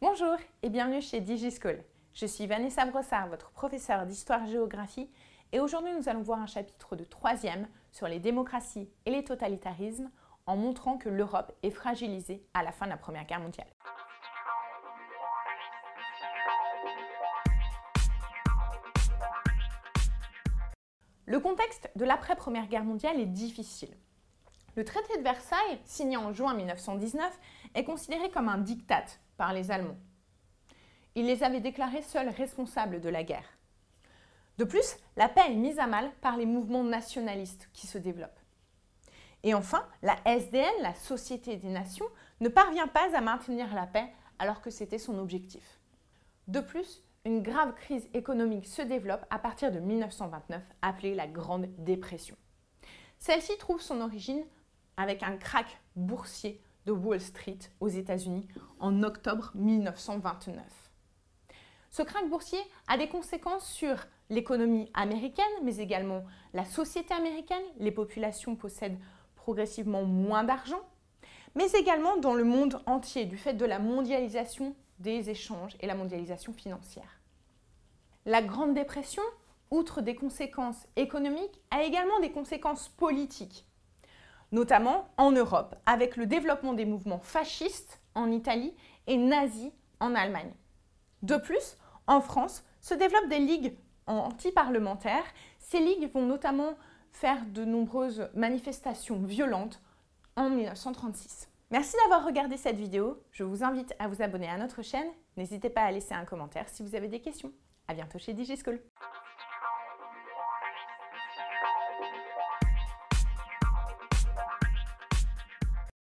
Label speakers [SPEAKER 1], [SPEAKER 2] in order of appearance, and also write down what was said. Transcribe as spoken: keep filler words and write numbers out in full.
[SPEAKER 1] Bonjour et bienvenue chez DigiSchool. Je suis Vanessa Brossard, votre professeure d'histoire-géographie et aujourd'hui nous allons voir un chapitre de troisième sur les démocraties et les totalitarismes en montrant que l'Europe est fragilisée à la fin de la Première Guerre mondiale. Le contexte de l'après-Première Guerre mondiale est difficile. Le traité de Versailles, signé en juin mille neuf cent dix-neuf, est considéré comme un diktat par les Allemands. Ils les avaient déclarés seuls responsables de la guerre. De plus, la paix est mise à mal par les mouvements nationalistes qui se développent. Et enfin, la S D N, la Société des Nations, ne parvient pas à maintenir la paix alors que c'était son objectif. De plus, une grave crise économique se développe à partir de mille neuf cent vingt-neuf, appelée la Grande Dépression. Celle-ci trouve son origine avec un krach boursier de Wall Street aux États-Unis en octobre mille neuf cent vingt-neuf. Ce krach boursier a des conséquences sur l'économie américaine, mais également la société américaine. Les populations possèdent progressivement moins d'argent, mais également dans le monde entier du fait de la mondialisation des échanges et la mondialisation financière. La Grande Dépression, outre des conséquences économiques, a également des conséquences politiques, notamment en Europe, avec le développement des mouvements fascistes en Italie et nazis en Allemagne. De plus, en France, se développent des ligues anti-parlementaires. Ces ligues vont notamment faire de nombreuses manifestations violentes en mille neuf cent trente-six. Merci d'avoir regardé cette vidéo. Je vous invite à vous abonner à notre chaîne. N'hésitez pas à laisser un commentaire si vous avez des questions. À bientôt chez DigiSchool.